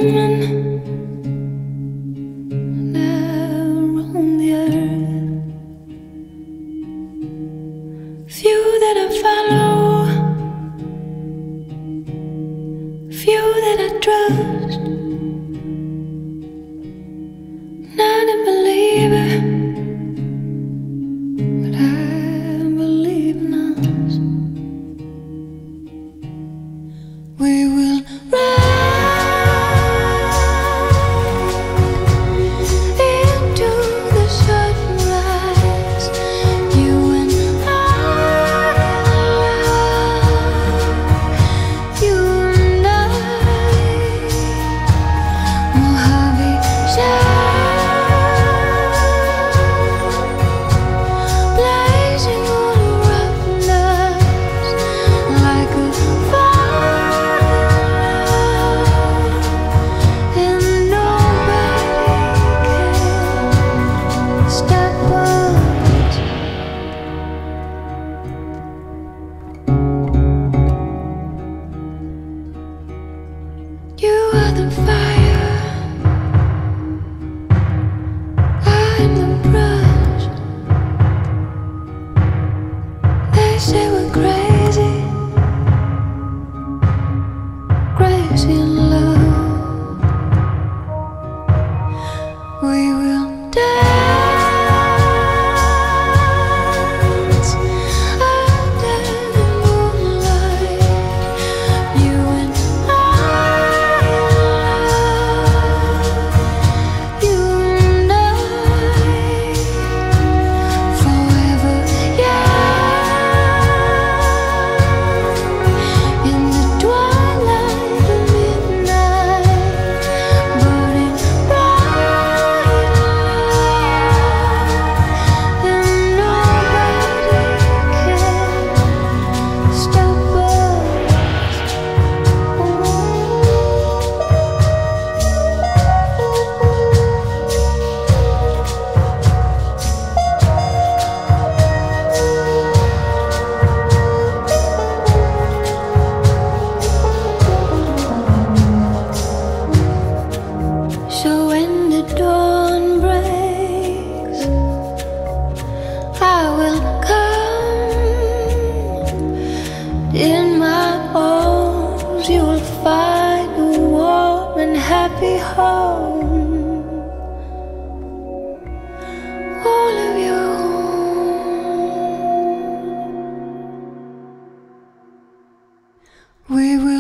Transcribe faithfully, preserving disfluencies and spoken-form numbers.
women that roam the earth, few that I follow, few that I trust, not a believer, but I believe in us. We will rise into the sunrise, you and I, you and I, Mojave shine, blazing all around us like a fire, and nobody can stop us. You are the fire, I'm the brush. They say we're crazy, crazy in love. We will dance under the moonlight, you and I, you and I, forever young, in the twilight of midnight, burning bright, and nobody can stop us. So when the dawn breaks, I will come. In my arms you will find a warm and happy home. All of you. We will